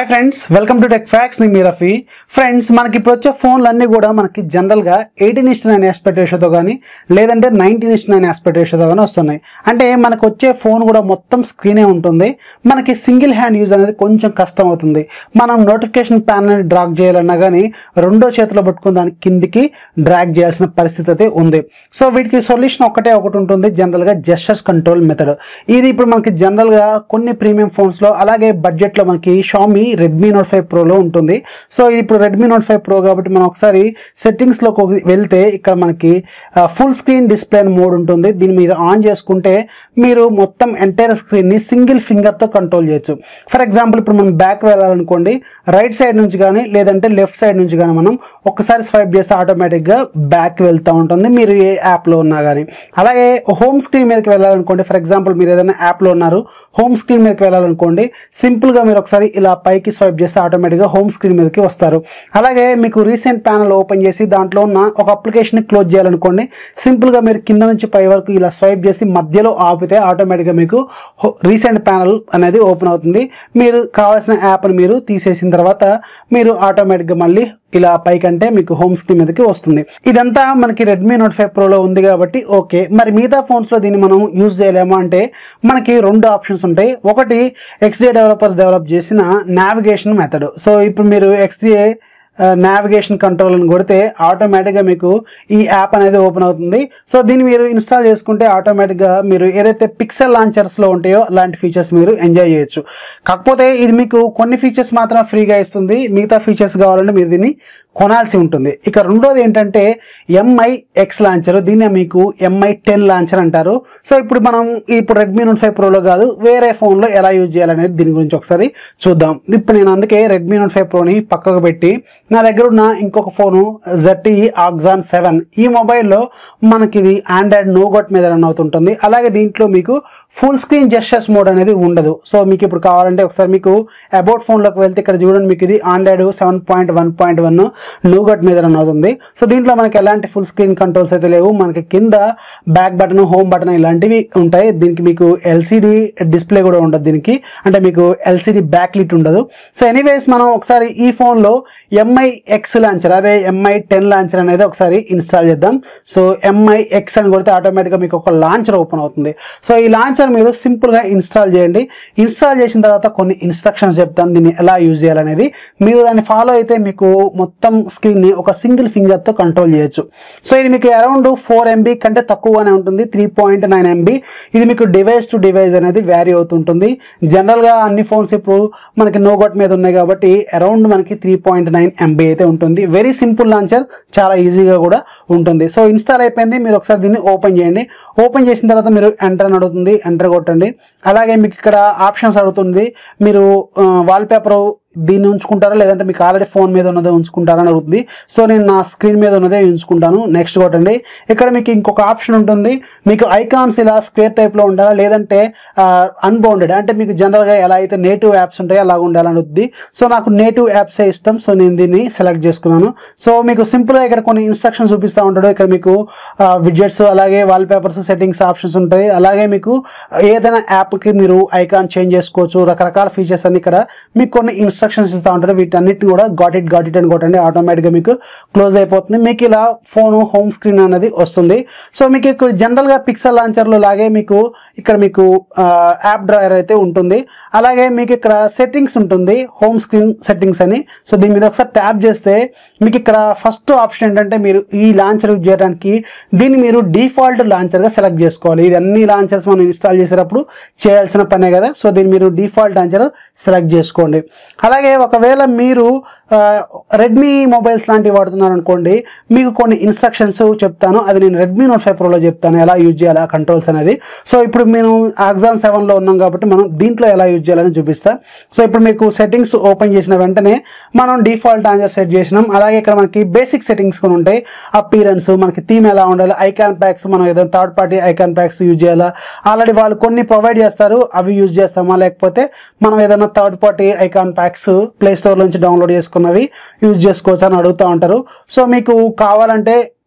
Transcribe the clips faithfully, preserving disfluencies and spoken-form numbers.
Hi friends, welcome to tech facts. నేను మీ Rafi. Friends, మనకి ఇప్పుడు వచ్చే ఫోన్లు అన్నీ కూడా మనకి జనరల్గా ఎయిటీన్ ఇస్ట్ నైన్ ఆస్పెక్ట్ రేషియోతో కానీ లేదంటే నైన్టీన్ ఇస్ట్ నైన్ ఆస్పెక్ట్ రేషియోతో కానీ వస్తున్నాయి. అంటే మనకు వచ్చే ఫోన్ కూడా మొత్తం స్క్రీనే ఉంటుంది. మనకి సింగిల్ హ్యాండ్ యూజ్ అనేది కొంచెం కష్టం అవుతుంది. మనం నోటిఫికేషన్ ప్యానల్ డ్రాగ్ చేయాలన్నా కానీ రెండో చేతిలో పట్టుకుని దానికి కిందికి డ్రాగ్ చేయాల్సిన పరిస్థితి అయితే ఉంది. సో వీటికి సొల్యూషన్ ఒకటే ఒకటి ఉంటుంది, జనరల్గా జెస్చర్స్ కంట్రోల్ మెథడ్. ఇది ఇప్పుడు మనకి జనరల్గా కొన్ని ప్రీమియం ఫోన్స్లో అలాగే బడ్జెట్లో మనకి షామీ రెడ్మీ నోట్ ఫైవ్ ప్రోలో ఉంటుంది. సో ఇది ఇప్పుడు రెడ్మీ నోట్ ఫైవ్ ప్రో కాబట్టి మనం ఒకసారి సెట్టింగ్స్లోకి వెళ్తే ఇక్కడ మనకి ఫుల్ స్క్రీన్ డిస్ప్లే మోడ్ ఉంటుంది. దీన్ని మీరు ఆన్ చేసుకుంటే మీరు మొత్తం ఎంటైర్ స్క్రీన్ని సింగిల్ ఫింగర్తో కంట్రోల్ చేయొచ్చు. ఫర్ ఎగ్జాంపుల్ ఇప్పుడు మనం బ్యాక్ వెళ్ళాలనుకోండి, రైట్ సైడ్ నుంచి కానీ లేదంటే లెఫ్ట్ సైడ్ నుంచి కానీ మనం ఒక్కసారి స్వైప్ చేస్తే ఆటోమేటిక్గా బ్యాక్ వెళ్తూ ఉంటుంది మీరు ఏ యాప్లో ఉన్నా కానీ. అలాగే హోమ్ స్క్రీన్ మీదకి వెళ్ళాలనుకోండి, ఫర్ ఎగ్జాంపుల్ మీరు ఏదైనా యాప్లో ఉన్నారు, హోమ్ స్క్రీన్ మీదకి వెళ్ళాలనుకోండి, సింపుల్గా మీరు ఒకసారి ఇలా పైకి స్వైప్ చేస్తే ఆటోమేటిక్గా హోమ్ స్క్రీన్ మీదకి వస్తారు. అలాగే మీకు రీసెంట్ ప్యానల్ ఓపెన్ చేసి దాంట్లో ఉన్న ఒక అప్లికేషన్ క్లోజ్ చేయాలనుకోండి, సింపుల్గా మీరు కింద నుంచి పై వరకు ఇలా స్వైప్ చేసి మధ్యలో ఆపితే ఆటోమేటిక్గా మీకు రీసెంట్ ప్యానల్ అనేది ఓపెన్ అవుతుంది. మీరు కావాల్సిన యాప్ని మీరు తీసేసిన తర్వాత మీరు ఆటోమేటిక్గా మళ్ళీ ఇలా పైకంటే మీకు హోమ్ స్క్రీన్ మీదకి వస్తుంది. ఇదంతా మనకి రెడ్మీ నోట్ ఫైవ్ ప్రోలో ఉంది కాబట్టి ఓకే. మరి మిగతా ఫోన్స్లో దీన్ని మనం యూజ్ చేయలేమా అంటే మనకి రెండు ఆప్షన్స్ ఉంటాయి. ఒకటి ఎక్స్జే డెవలపర్ డెవలప్ చేసిన నావిగేషన్ మెథడ్. సో ఇప్పుడు మీరు ఎక్స్జే నావిగేషన్ కంట్రోల్ అని కొడితే ఆటోమేటిక్గా మీకు ఈ యాప్ అనేది ఓపెన్ అవుతుంది. సో దీన్ని మీరు ఇన్స్టాల్ చేసుకుంటే ఆటోమేటిక్గా మీరు ఏదైతే పిక్సెల్ లాంచర్స్లో ఉంటాయో అలాంటి ఫీచర్స్ మీరు ఎంజాయ్ చేయొచ్చు. కాకపోతే ఇది మీకు కొన్ని ఫీచర్స్ మాత్రం ఫ్రీగా ఇస్తుంది, మిగతా ఫీచర్స్ కావాలంటే మీరు దీన్ని కొనాల్సి ఉంటుంది. ఇక రెండోది ఏంటంటే ఎంఐ ఎక్స్ లాంచర్, దీన్ని మీకు ఎంఐ టెన్ లాంచర్ అంటారు. సో ఇప్పుడు మనం ఇప్పుడు రెడ్మీ నోట్ ఫైవ్ ప్రోలో కాదు వేరే ఫోన్లో ఎలా యూజ్ చేయాలనేది దీని గురించి ఒకసారి చూద్దాం. ఇప్పుడు నేను అందుకే రెడ్మీ నోట్ ఫైవ్ ప్రోని పక్కకు పెట్టి నా దగ్గర ఉన్న ఇంకొక ఫోను జెడ్టీఈ ఆక్సాన్ సెవెన్, ఈ మొబైల్లో మనకి ఇది ఆండ్రాయిడ్ నోగోట్ మీద రన్ అవుతుంటుంది. అలాగే దీంట్లో మీకు ఫుల్ స్క్రీన్ జెస్చర్స్ మోడ్ అనేది ఉండదు. సో మీకు ఇప్పుడు కావాలంటే ఒకసారి మీకు అబౌట్ ఫోన్లోకి వెళ్తే ఇక్కడ చూడండి, మీకు ఇది Android seven point one point one Nougat మీద రన్ అవుతుంది. సో దీంట్లో మనకి ఎలాంటి ఫుల్ స్క్రీన్ కంట్రోల్స్ అయితే లేవు. మనకి కింద బ్యాక్ బటన్, హోమ్ బటన్ ఇలాంటివి ఉంటాయి. దీనికి మీకు ఎల్సిడి డిస్ప్లే కూడా ఉండదు దీనికి, అంటే మీకు ఎల్సిడి బ్యాక్ లిట్ ఉండదు. సో ఎనీవేస్ మనం ఒకసారి ఈ ఫోన్లో ఎంఐ ఎక్స్ లాంచర్ అదే ఎంఐ టెన్ లాంచర్ అనేది ఒకసారి ఇన్స్టాల్ చేద్దాం. సో ఎంఐ ఎక్స్ అని కొడితే ఆటోమేటిక్గా మీకు ఒక లాంచర్ ఓపెన్ అవుతుంది. సో ఈ లాంచర్ మీరు సింపుల్గా ఇన్స్టాల్ చేయండి. ఇన్స్టాల్ చేసిన తర్వాత కొన్ని ఇన్స్ట్రక్షన్స్ చెప్తాను దీన్ని ఎలా యూజ్ చేయాలనేది. మీరు దాన్ని ఫాలో అయితే మీకు మొత్తం స్క్రీన్ని ఒక సింగిల్ ఫింగర్తో కంట్రోల్ చేయొచ్చు. సో ఇది మీకు అరౌండ్ ఫోర్ ఎంబీ కంటే తక్కువగానే ఉంటుంది, త్రీ పాయింట్ నైన్ ఎంబీ. ఇది మీకు డివైస్ టు డివైస్ అనేది వ్యారీ అవుతుంటుంది. జనరల్గా అన్ని ఫోన్స్ ఇప్పుడు మనకి నోగోట్ మీద ఉన్నాయి కాబట్టి అరౌండ్ మనకి త్రీ పాయింట్ నైన్ ఎంబీ అయితే ఉంటుంది. వెరీ సింపుల్ లాంచర్, చాలా ఈజీగా కూడా ఉంటుంది. సో ఇన్స్టాల్ అయిపోయింది. మీరు ఒకసారి దీన్ని ఓపెన్ చేయండి. ఓపెన్ చేసిన తర్వాత మీరు ఎంటర్ అని అడుగుతుంది, ఎంటర్ కొట్టండి. అలాగే మీకు ఇక్కడ ఆప్షన్స్ అడుగుతుంది, మీరు వాల్పేపర్ దీన్ని ఉంచుకుంటారా లేదంటే మీకు ఆల్రెడీ ఫోన్ మీద ఉన్నదే ఉంచుకుంటారా అని అడుగుతుంది. సో నేను నా స్క్రీన్ మీద ఉన్నదే ఉంచుకుంటాను. నెక్స్ట్ కొట్టండి. ఇక్కడ మీకు ఇంకొక ఆప్షన్ ఉంటుంది, మీకు ఐకాన్స్ ఇలా స్క్వేర్ టైప్లో ఉండాలా లేదంటే అన్బౌండెడ్, అంటే మీకు జనరల్గా ఎలా అయితే నేటివ్ యాప్స్ ఉంటాయో అలాగ ఉండాలని అడుగుతుంది. సో నాకు నేటివ్ యాప్సే ఇష్టం, సో నేను దీన్ని సెలెక్ట్ చేసుకున్నాను. సో మీకు సింపుల్గా ఇక్కడ కొన్ని ఇన్స్ట్రక్షన్స్ చూపిస్తూ ఉంటాడు. ఇక్కడ మీకు విడ్జెట్స్ అలాగే వాల్పేపర్స్ సెట్టింగ్స్ ఆప్షన్స్ ఉంటాయి. అలాగే మీకు ఏదైనా యాప్కి మీరు ఐకాన్ చేంజ్ చేసుకోవచ్చు, రకరకాల ఫీచర్స్ అన్ని ఇక్కడ మీకు కొన్ని ఇన్స్ట్రక్షన్స్ ఇస్తూ ఉంటారు. వీటన్నిటిని కూడా గాట్ ఇట్ గాట్ ఇట్ అని కొట్టండి, ఆటోమేటిక్గా మీకు క్లోజ్ అయిపోతుంది. మీకు ఇలా ఫోన్ హోమ్ స్క్రీన్ అనేది వస్తుంది. సో మీకు ఇక్కడ జనరల్గా పిక్సెల్ లాంచర్లో లాగే మీకు ఇక్కడ మీకు యాప్ డ్రాయర్ అయితే ఉంటుంది. అలాగే మీకు ఇక్కడ సెట్టింగ్స్ ఉంటుంది, హోమ్ స్క్రీన్ సెట్టింగ్స్ అని. సో దీని మీద ఒకసారి ట్యాప్ చేస్తే మీకు ఇక్కడ ఫస్ట్ ఆప్షన్ ఏంటంటే మీరు ఈ లాంచర్ యూజ్ చేయడానికి దీన్ని మీరు డిఫాల్ట్ లాంచర్గా సెలెక్ట్ చేసుకోవాలి. ఇది అన్ని లాంచర్స్ మనం ఇన్స్టాల్ చేసేటప్పుడు చేయాల్సిన పనే కదా. సో దీన్ని మీరు డిఫాల్ట్ లాంచర్ సెలెక్ట్ చేసుకోండి. అలాగే ఒకవేళ మీరు రెడ్మీ మొబైల్స్ లాంటివి వాడుతున్నారు అనుకోండి, మీకు కొన్ని ఇన్స్ట్రక్షన్స్ చెప్తాను. అది నేను రెడ్మీ నోట్ ఫైవ్ ప్రోలో చెప్తాను ఎలా యూజ్ చేయాలి ఆ కంట్రోల్స్ అనేది. సో ఇప్పుడు మేము ఆక్సాన్ సెవెన్లో ఉన్నాం కాబట్టి మనం దీంట్లో ఎలా యూజ్ చేయాలని చూపిస్తాం. సో ఇప్పుడు మీకు సెట్టింగ్స్ ఓపెన్ చేసిన వెంటనే మనం డిఫాల్ట్ ఆన్సర్ సెట్ చేసినాం. అలాగే ఇక్కడ మనకి బేసిక్ సెట్టింగ్స్ కొన్ని ఉంటాయి, అపీరెన్స్, మనకి థీమ్ ఎలా ఉండాలి, ఐకాన్ ప్యాక్స్, మనం ఏదైనా third party icon packs use చేయాలా, ఆల్రెడీ వాళ్ళు కొన్ని ప్రొవైడ్ చేస్తారు అవి యూజ్ చేస్తామా, లేకపోతే మనం ఏదైనా third party icon packs play store నుంచి డౌన్లోడ్ చేసుకున్నవి యూజ్ చేసుకోవచ్చు అని అడుగుతూ ఉంటారు. సో మీకు కావాలంటే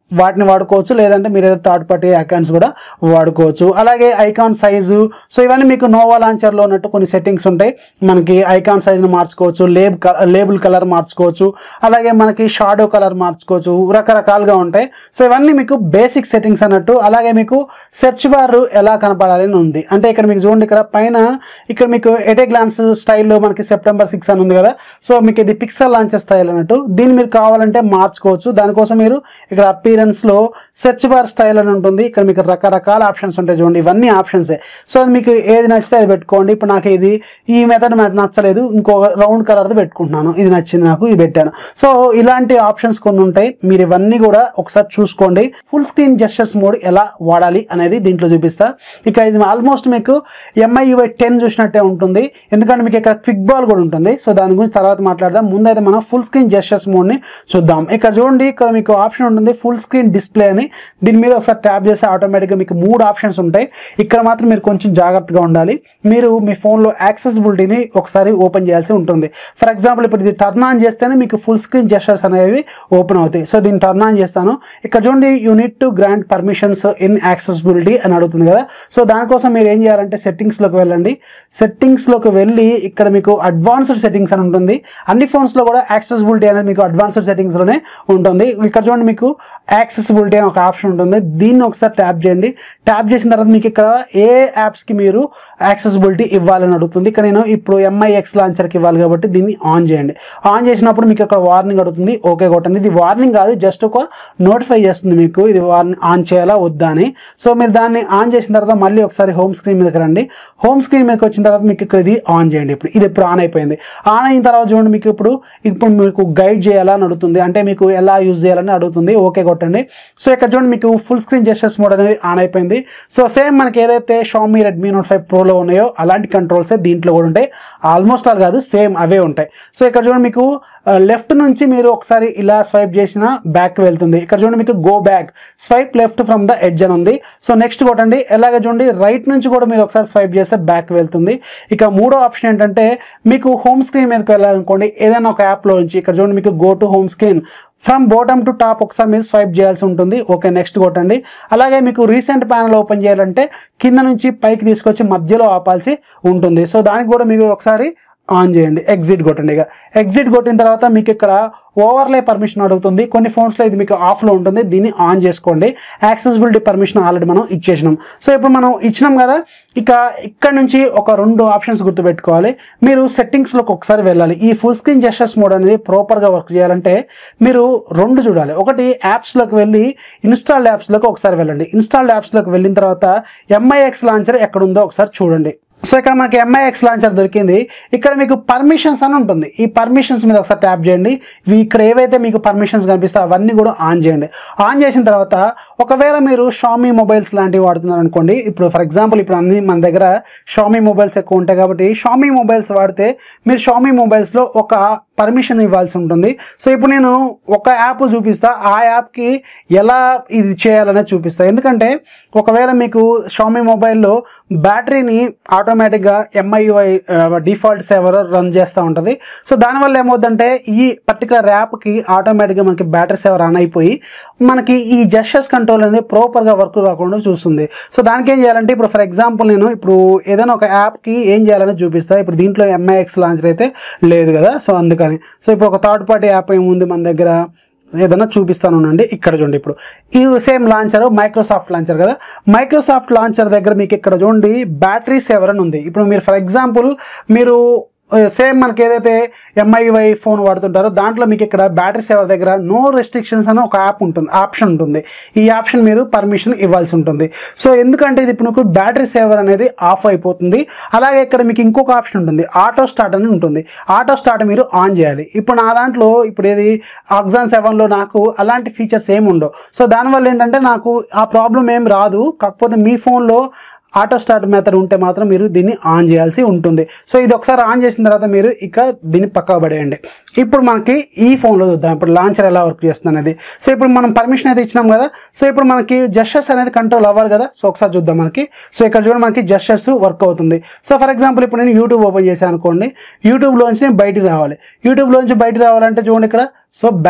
వాటిని వాడుకోవచ్చు, లేదంటే మీరు ఏదో థర్డ్ పార్టీ అకౌంట్స్ కూడా వాడుకోవచ్చు. అలాగే ఐకాన్ సైజు, సో ఇవన్నీ మీకు నోవా లాంచర్లో ఉన్నట్టు కొన్ని సెట్టింగ్స్ ఉంటాయి. మనకి ఐకాన్ సైజ్ని మార్చుకోవచ్చు, లేబ్ లేబుల్ కలర్ మార్చుకోవచ్చు, అలాగే మనకి షాడో కలర్ మార్చుకోవచ్చు, రకరకాలుగా ఉంటాయి. సో ఇవన్నీ మీకు బేసిక్ సెట్టింగ్స్ అన్నట్టు. అలాగే మీకు సెర్చ్ బార్ ఎలా కనపడాలి అని ఉంది. అంటే ఇక్కడ మీకు చూడండి, ఇక్కడ పైన ఇక్కడ మీకు ఎట్ ఏ గ్లాన్స్ స్టైల్లో మనకి సెప్టెంబర్ సిక్స్ అని ఉంది కదా. సో మీకు ఇది పిక్సెల్ లాంచర్ స్టైల్ అన్నట్టు. దీన్ని మీరు కావాలంటే మార్చుకోవచ్చు. దానికోసం మీరు ఇక్కడ అపీరెన్స్ లో సెర్చ్ బార్ స్టైల్ అని ఉంటుంది. ఇక్కడ మీకు రకరకాల ఆప్షన్స్ ఉంటాయి చూడండి, ఇవన్నీ ఆప్షన్సే. సో అది మీకు ఏది నచ్చితే అది పెట్టుకోండి. ఇప్పుడు నాకు ఇది ఈ మెథడ్ నాకు నచ్చలేదు, ఇంకో రౌండ్ కలర్ది పెట్టుకుంటున్నాను, ఇది నచ్చింది నాకు, ఇది పెట్టాను. సో ఇలాంటి ఆప్షన్స్ కొన్ని ఉంటాయి, మీరు ఇవన్నీ కూడా ఒకసారి చూసుకోండి. ఫుల్ స్క్రీన్ జెస్చర్స్ మోడ్ ఎలా వాడాలి అనేది దీంట్లో చూపిస్తా. ఇక ఇది ఆల్మోస్ట్ మీకు ఎంఐ యూఐ టెన్ చూసినట్టే ఉంటుంది, ఎందుకంటే మీకు ఇక్కడ క్విక్ బాల్ కూడా ఉంటుంది. సో దాని గురించి తర్వాత మాట్లాడదాం. ముందైతే మనం ఫుల్ స్క్రీన్ జెస్చర్స్ మోడ్ని చూద్దాం. ఇక్కడ చూడండి, ఇక్కడ మీకు ఆప్షన్ ఉంటుంది ఫుల్ స్క్రీన్ డిస్ప్లే అని. దీని మీద ఒకసారి ట్యాప్ చేస్తే ఆటోమేటిక్గా మీకు మూడు ఆప్షన్స్ ఉంటాయి. ఇక్కడ మాత్రం మీరు కొంచెం జాగ్రత్తగా ఉండాలి. మీరు మీ ఫోన్లో యాక్సెసిబిలిటీని ఒకసారి ఓపెన్ చేయాల్సి ఉంటుంది. ఫర్ ఎగ్జాంపుల్ ఇప్పుడు ఇది టర్న్ ఆన్ చేస్తేనే మీకు ఫుల్ స్క్రీన్ జెస్చర్స్ అనేవి ఓపెన్ అవుతాయి. సో దీన్ని టర్న్ ఆన్ చేస్తాను. ఇక్కడ చూడండి, you need to grant permissions in accessibility అని అడుగుతుంది కదా. సో దానికోసం మీరు ఏం చేయాలంటే సెట్టింగ్స్లోకి వెళ్ళండి. సెట్టింగ్స్లోకి వెళ్ళి ఇక్కడ మీకు అడ్వాన్స్డ్ సెట్టింగ్స్ అని ఉంటుంది. అన్ని ఫోన్స్లో కూడా యాక్సెసిబిలిటీ అనేది మీకు అడ్వాన్స్డ్ సెట్టింగ్స్లోనే ఉంటుంది. ఇక్కడ చూడండి, మీకు యాక్సెసిబిలిటీ అని ఒక ఆప్షన్ ఉంటుంది. దీన్ని ఒకసారి ట్యాప్ చేయండి. ట్యాప్ చేసిన తర్వాత మీకు ఇక్కడ ఏ యాప్స్కి మీరు యాక్సెసిబిలిటీ ఇవ్వాలని అడుగుతుంది. ఇక్కడ నేను ఇప్పుడు ఎంఐ ఎక్స్ లాంచర్కి ఇవ్వాలి కాబట్టి దీన్ని ఆన్ చేయండి. ఆన్ చేసినప్పుడు మీకు ఇక్కడ వార్నింగ్ అడుగుతుంది, ఓకే కొట్టండి. ఇది వార్నింగ్ కాదు, జస్ట్ ఒక నోటిఫై చేస్తుంది మీకు ఇది వార్నింగ్ ఆన్ చేయాలా వద్దా అని. సో మీరు దాన్ని ఆన్ చేసిన తర్వాత మళ్ళీ ఒకసారి హోమ్ స్క్రీన్ మీదకి రండి. హోమ్ స్క్రీన్ మీదకి వచ్చిన తర్వాత మీకు ఇక్కడ ఇది ఆన్ చేయండి. ఇప్పుడు ఇది ఇప్పుడు ఆన్ అయిపోయింది. ఆన్ అయిన తర్వాత చూడండి, మీకు ఇప్పుడు ఇప్పుడు మీకు గైడ్ చేయాలని అడుగుతుంది, అంటే మీకు ఎలా యూజ్ చేయాలని అడుగుతుంది, ఓకే కొట్టండి. సో ఇక్కడ చూడండి, మీకు ఫుల్ స్క్రీన్ జెస్చర్స్ మోడ్ అనేది ఆన్ అయిపోయింది. సో సేమ్ మనకి ఏదైతే షామీ రెడ్మీ నోట్ ఫైవ్ ప్రోలో ఉన్నాయో అలాంటి కంట్రోల్సే దీంట్లో కూడా ఉంటాయి. ఆల్మోస్ట్ ఆల్ కాదు, సేమ్ అవే ఉంటాయి. సో ఇక్కడ చూడండి, మీకు లెఫ్ట్ నుంచి మీరు ఒకసారి ఇలా స్వైప్ చేసిన బ్యాక్ వెళ్తుంది. ఇక్కడ చూడండి, మీకు go back swipe left from the edge అని ఉంది. సో నెక్స్ట్ కొట్టండి. ఎలాగే చూడండి, రైట్ నుంచి కూడా మీరు ఒకసారి స్వైప్ చేస్తే బ్యాక్ వెళ్తుంది. ఇక మూడో ఆప్షన్ ఏంటంటే, మీకు హోమ్ స్క్రీన్ మీదకి వెళ్ళాలనుకోండి, ఏదైనా ఒక యాప్లో నుంచి ఇక్కడ చూడండి, మీకు go to home screen from bottom to top ఒకసారి మీరు స్వైప్ చేయాల్సి ఉంటుంది. ఓకే నెక్స్ట్ కొట్టండి. అలాగే మీకు రీసెంట్ ప్యానల్ ఓపెన్ చేయాలంటే కింద నుంచి పైకి తీసుకొచ్చి మధ్యలో ఆపాల్సి ఉంటుంది. సో దానికి కూడా మీకు ఒకసారి ఆన్ చేయండి. ఎగ్జిట్ కొట్టండి. ఇక ఎగ్జిట్ కొట్టిన తర్వాత మీకు ఇక్కడ ఓవర్లే పర్మిషన్ అడుగుతుంది. కొన్ని ఫోన్స్లో ఇది మీకు ఆఫ్లో ఉంటుంది, దీన్ని ఆన్ చేసుకోండి. యాక్సెసిబిలిటీ పర్మిషన్ ఆల్రెడీ మనం ఇచ్చేసినాం. సో ఇప్పుడు మనం ఇచ్చినాం కదా, ఇక ఇక్కడ నుంచి ఒక రెండు ఆప్షన్స్ గుర్తుపెట్టుకోవాలి. మీరు సెట్టింగ్స్లోకి ఒకసారి వెళ్ళాలి. ఈ ఫుల్ స్క్రీన్ జెస్చర్స్ మోడ్ అనేది ప్రాపర్గా వర్క్ చేయాలంటే మీరు రెండు చూడాలి. ఒకటి యాప్స్లోకి వెళ్ళి ఇన్స్టాల్డ్ యాప్స్లోకి ఒకసారి వెళ్ళండి. ఇన్స్టాల్డ్ యాప్స్లోకి వెళ్ళిన తర్వాత ఎంఐ ఎక్స్ లాంచర్ ఎక్కడుందో ఒకసారి చూడండి. సో ఇక్కడ మనకి ఎంఐ ఎక్స్ లాంచర్ దొరికింది. ఇక్కడ మీకు పర్మిషన్స్ అని ఉంటుంది. ఈ పర్మిషన్స్ మీద ఒకసారి ట్యాప్ చేయండి. ఇక్కడ ఏవైతే మీకు పర్మిషన్స్ కనిపిస్తాయో అవన్నీ కూడా ఆన్ చేయండి. ఆన్ చేసిన తర్వాత ఒకవేళ మీరు షామీ మొబైల్స్ లాంటివి వాడుతున్నారు అనుకోండి, ఇప్పుడు ఫర్ ఎగ్జాంపుల్ ఇప్పుడు అన్ని మన దగ్గర షామీ మొబైల్స్ ఎక్కువ ఉంటాయి కాబట్టి షామీ మొబైల్స్ వాడితే మీరు షామీ మొబైల్స్లో ఒక పర్మిషన్ ఇవ్వాల్సి ఉంటుంది. సో ఇప్పుడు నేను ఒక యాప్ చూపిస్తా, ఆ యాప్కి ఎలా ఇది చేయాలనేది చూపిస్తా. ఎందుకంటే ఒకవేళ మీకు షామీ మొబైల్లో బ్యాటరీని ఆటోమేటిక్గా ఎంఐయుఐ డిఫాల్ట్ సేవర్ రన్ చేస్తూ ఉంటుంది. సో దానివల్ల ఏమవుతుందంటే ఈ పర్టికులర్ యాప్కి ఆటోమేటిక్గా మనకి బ్యాటరీ సేవర్ రన్ అయిపోయి మనకి ఈ జెస్చర్స్ కంట్రోల్ అనేది ప్రాపర్గా వర్క్ కాకుండా చూస్తుంది. సో దానికి ఏం చేయాలంటే, ఇప్పుడు ఫర్ ఎగ్జాంపుల్ నేను ఇప్పుడు ఏదైనా ఒక యాప్కి ఏం చేయాలని చూపిస్తా. ఇప్పుడు దీంట్లో ఎంఐ ఎక్స్ లాంచర్ అయితే లేదు కదా, సో అందుకని. సో ఇప్పుడు ఒక థర్డ్ పార్టీ యాప్ ఏముంది మన దగ్గర, ఏదైనా చూపిస్తానుండి. ఇక్కడ చూడండి, ఇప్పుడు ఈ సేమ్ లాంచర్ మైక్రోసాఫ్ట్ లాంచర్ కదా. మైక్రోసాఫ్ట్ లాంచర్ దగ్గర మీకు ఇక్కడ చూడండి బ్యాటరీ సేవర్ అని ఉంది. ఇప్పుడు మీరు ఫర్ ఎగ్జాంపుల్ మీరు సేమ్ మనకి ఏదైతే ఎంఐవై ఫోన్ వాడుతుంటారో దాంట్లో మీకు ఇక్కడ బ్యాటరీ సేవర్ దగ్గర నో రెస్ట్రిక్షన్స్ అని ఒక యాప్ ఉంటుంది, ఆప్షన్ ఉంటుంది. ఈ ఆప్షన్ మీరు పర్మిషన్ ఇవ్వాల్సి ఉంటుంది. సో ఎందుకంటే ఇది ఇప్పుడు మీకు బ్యాటరీ సేవర్ అనేది ఆఫ్ అయిపోతుంది. అలాగే ఇక్కడ మీకు ఇంకొక ఆప్షన్ ఉంటుంది, ఆటో స్టార్ట్ అని ఉంటుంది. ఆటో స్టార్ట్ మీరు ఆన్ చేయాలి. ఇప్పుడు నా దాంట్లో ఇప్పుడు ఏది ఆక్సాన్ సెవెన్లో నాకు అలాంటి ఫీచర్స్ ఏమి ఉండవు. సో దానివల్ల ఏంటంటే నాకు ఆ ప్రాబ్లం ఏం రాదు. కాకపోతే మీ ఫోన్లో ఆటో స్టార్ట్ మెథడ్ ఉంటే మాత్రం మీరు దీన్ని ఆన్ చేయాల్సి ఉంటుంది. సో ఇది ఒకసారి ఆన్ చేసిన తర్వాత మీరు ఇక దీన్ని పక్కకు పడేయండి. ఇప్పుడు మనకి ఈ ఫోన్లో చూద్దాం ఇప్పుడు లాంచర్ ఎలా వర్క్ చేస్తుంది అనేది. సో ఇప్పుడు మనం పర్మిషన్ అయితే ఇచ్చినాం కదా. సో ఇప్పుడు మనకి జెస్చర్స్ అనేది కంట్రోల్ అవ్వాలి కదా. సో ఒకసారి చూద్దాం మనకి. సో ఇక్కడ చూడండి మనకి జెస్చర్స్ వర్క్ అవుతుంది. సో ఫర్ ఎగ్జాంపుల్ ఇప్పుడు నేను యూట్యూబ్ ఓపెన్ చేశాను అనుకోండి. యూట్యూబ్లోంచి నేను బయటికి రావాలి. యూట్యూబ్లోంచి బయటికి రావాలంటే చూడండి ఇక్కడ, సో బ్యాక్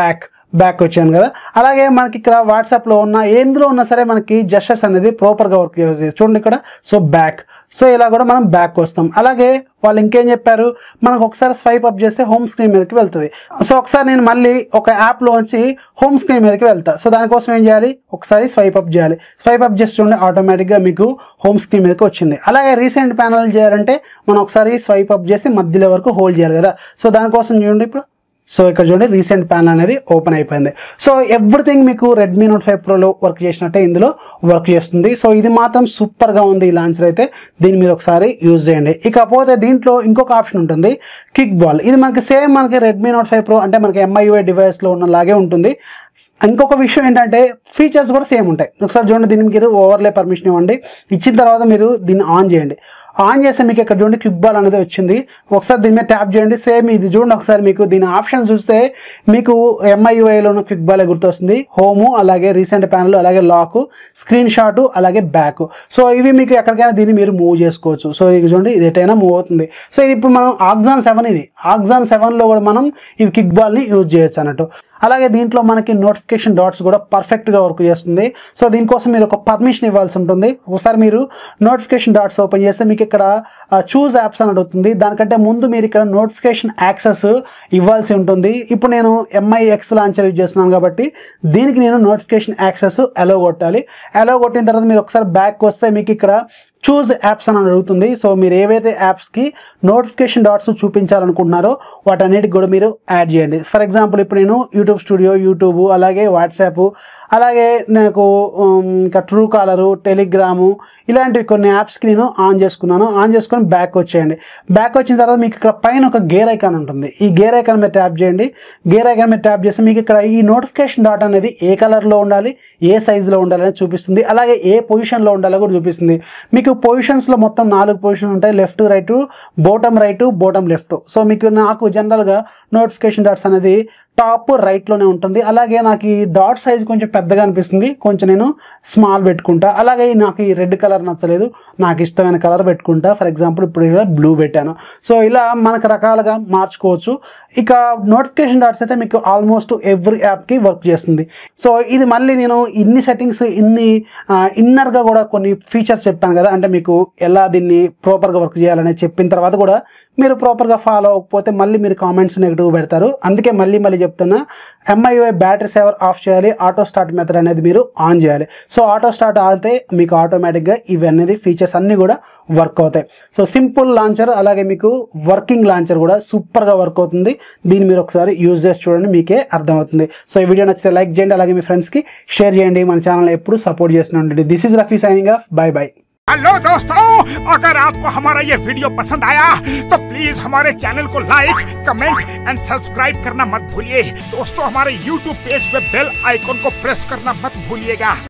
బ్యాక్ వచ్చాను కదా. అలాగే మనకి ఇక్కడ వాట్సాప్లో ఉన్న ఎందులో ఉన్నా సరే మనకి జస్టర్స్ అనేది ప్రాపర్గా వర్క్ చేస్తుంది చూడండి ఇక్కడ. సో బ్యాక్, సో ఇలా కూడా మనం బ్యాక్ వస్తాం. అలాగే వాళ్ళు ఇంకేం చెప్పారు, మనకు ఒకసారి స్వైప్ అప్ చేస్తే హోమ్ స్క్రీన్ మీదకి వెళ్తుంది. సో ఒకసారి నేను మళ్ళీ ఒక యాప్లోంచి హోమ్ స్క్రీన్ మీదకి వెళ్తా. సో దానికోసం ఏం చేయాలి, ఒకసారి స్వైప్ అప్ చేయాలి. స్వైప్ అప్ చేసి చూడండి ఆటోమేటిక్గా మీకు హోమ్ స్క్రీన్ మీదకి వచ్చింది. అలాగే రీసెంట్ ప్యానల్ చేయాలంటే మనం ఒకసారి స్వైప్ అప్ చేసి మధ్యలో వరకు హోల్డ్ చేయాలి కదా. సో దానికోసం చూడండి ఇప్పుడు, సో ఇక్కడ చూడండి రీసెంట్ ప్యానల్ అనేది ఓపెన్ అయిపోయింది. సో ఎవ్రీథింగ్ మీకు రెడ్మీ నోట్ ఫైవ్ ప్రోలో వర్క్ చేసినట్టే ఇందులో వర్క్ చేస్తుంది. సో ఇది మాత్రం సూపర్గా ఉంది ఈ లాంచర్ అయితే, దీన్ని మీరు ఒకసారి యూజ్ చేయండి. ఇకపోతే దీంట్లో ఇంకొక ఆప్షన్ ఉంటుంది, కిక్ బాల్. ఇది మనకి సేమ్ మనకి రెడ్మీ నోట్ ఫైవ్ ప్రో అంటే మనకి ఎంఐయుఐ డివైస్లో ఉన్నలాగే ఉంటుంది. ఇంకొక విషయం ఏంటంటే ఫీచర్స్ కూడా సేమ్ ఉంటాయి. ఒకసారి చూడండి, దీన్ని మీరు ఓవర్లే పర్మిషన్ ఇవ్వండి. ఇచ్చిన తర్వాత మీరు దీన్ని ఆన్ చేయండి. ఆన్ చేస్తే మీకు ఇక్కడ చూడండి క్విక్ బాల్ అనేది వచ్చింది. ఒకసారి దీని మీద ట్యాప్ చేయండి. సేమ్ ఇది చూడండి ఒకసారి, మీకు దీని ఆప్షన్ చూస్తే మీకు ఎంఐయుఐలో ఉన్న క్విక్ బాల్ గుర్తొస్తుంది. హోము, అలాగే రీసెంట్ ప్యానల్, అలాగే లాక్, స్క్రీన్ షాట్, అలాగే బ్యాక్. సో ఇవి మీకు ఎక్కడికైనా దీన్ని మీరు మూవ్ చేసుకోవచ్చు. సో ఇది చూడండి, ఇది ఎటైనా మూవ్ అవుతుంది. సో ఇది ఇప్పుడు మనం ఆక్సాన్ సెవెన్, ఇది ఆక్సాన్ సెవెన్లో కూడా మనం ఈ క్విక్ బాల్ని యూజ్ చేయొచ్చు అన్నట్టు. అలాగే దీంట్లో మనకి నోటిఫికేషన్ డాట్స్ కూడా పర్ఫెక్ట్గా వర్క్ చేస్తుంది. సో దీనికోసం మీరు ఒక పర్మిషన్ ఇవ్వాల్సి ఉంటుంది. ఒకసారి మీరు నోటిఫికేషన్ డాట్స్ ఓపెన్ చేస్తే మీకు ఇక్కడ చూజ్ యాప్స్ అని అడుగుతుంది. దానికంటే ముందు మీరు ఇక్కడ నోటిఫికేషన్ యాక్సెస్ ఇవ్వాల్సి ఉంటుంది. ఇప్పుడు నేను ఎంఐ ఎక్స్ లాంచర్ యూజ్ చేస్తున్నాను కాబట్టి దీనికి నేను నోటిఫికేషన్ యాక్సెస్ అలో కొట్టాలి. అలో కొట్టిన తర్వాత మీరు ఒకసారి బ్యాక్ వస్తే మీకు ఇక్కడ చూజ్ యాప్స్ అని అడుగుతుంది. సో మీరు ఏవైతే యాప్స్కి నోటిఫికేషన్ డాట్స్ చూపించాలనుకుంటున్నారో వాటన్నిటికి కూడా మీరు యాడ్ చేయండి. ఫర్ ఎగ్జాంపుల్ ఇప్పుడు నేను యూట్యూబ్ స్టూడియో, యూట్యూబ్, అలాగే వాట్సాప్, అలాగే నాకు ఇంకా ట్రూ కాలరు, టెలిగ్రాము, ఇలాంటివి కొన్ని యాప్స్కి నేను ఆన్ చేసుకున్నాను. ఆన్ చేసుకొని బ్యాక్ వచ్చేయండి. బ్యాక్ వచ్చిన తర్వాత మీకు ఇక్కడ పైన ఒక గేర్ ఐకాన్ ఉంటుంది. ఈ గేర్ ఐకాన్ మీద ట్యాప్ చేయండి. గేర్ ఐకాన్ మీద ట్యాప్ చేస్తే మీకు ఇక్కడ ఈ నోటిఫికేషన్ డాట్ అనేది ఏ కలర్లో ఉండాలి, ఏ సైజులో ఉండాలి అని చూపిస్తుంది. అలాగే ఏ పొజిషన్లో ఉండాలో కూడా చూపిస్తుంది. మీకు పొజిషన్స్లో మొత్తం నాలుగు పొజిషన్స్ ఉంటాయి, left, right, bottom right, bottom left. So మీకు నాకు జనరల్గా నోటిఫికేషన్ డాట్స్ అనేది టాప్ రైట్లోనే ఉంటుంది. అలాగే నాకు ఈ డాట్ సైజ్ కొంచెం పెద్దగా అనిపిస్తుంది, కొంచెం నేను స్మాల్ పెట్టుకుంటా. అలాగే నాకు ఈ రెడ్ కలర్ నచ్చలేదు, నాకు ఇష్టమైన కలర్ పెట్టుకుంటా. ఫర్ ఎగ్జాంపుల్ ఇప్పుడు ఇలా బ్లూ పెట్టాను. సో ఇలా మనకు రకాలుగా మార్చుకోవచ్చు. ఇక నోటిఫికేషన్ డాట్స్ అయితే మీకు ఆల్మోస్ట్ ఎవ్రీ యాప్కి వర్క్ చేస్తుంది. సో ఇది మళ్ళీ నేను ఇన్ని సెట్టింగ్స్, ఇన్ని ఇన్నర్గా కూడా కొన్ని ఫీచర్స్ చెప్పాను కదా, అంటే మీకు ఎలా దీన్ని ప్రాపర్గా వర్క్ చేయాలని చెప్పిన తర్వాత కూడా మీరు ప్రాపర్గా ఫాలో అవ్వకపోతే మళ్ళీ మీరు కామెంట్స్ నెగిటివ్ పెడతారు. అందుకే మళ్ళీ మళ్ళీ చెప్తున్నా, ఎంఐయుఐ బ్యాటరీ సేవర్ ఆఫ్ చేయాలి, ఆటో స్టార్ట్ మెథడ్ అనేది మీరు ఆన్ చేయాలి. సో ఆటో స్టార్ట్ ఆగితే మీకు ఆటోమేటిక్గా ఇవి అనేది ఫీచర్స్ అన్నీ కూడా వర్క్ అవుతాయి. సో సింపుల్ లాంచర్, అలాగే మీకు వర్కింగ్ లాంచర్ కూడా సూపర్గా వర్క్ అవుతుంది. దీన్ని మీరు ఒకసారి యూజ్ చేసి చూడండి, మీకే అర్థమవుతుంది. సో ఈ వీడియో నచ్చితే లైక్ చేయండి, అలాగే మీ ఫ్రెండ్స్కి షేర్ చేయండి. మన ఛానల్ ఎప్పుడు సపోర్ట్ చేస్తూనే. This is Rafi signing off. Bye bye. Hello दोस्तों, अगर आपको हमारा ये वीडियो पसंद आया तो प्लीज हमारे चैनल को लाइक, कमेंट एंड सब्सक्राइब करना मत भूलिए। दोस्तों हमारे यूट्यूब पेज पे बेल आइकॉन को प्रेस करना मत भूलिएगा।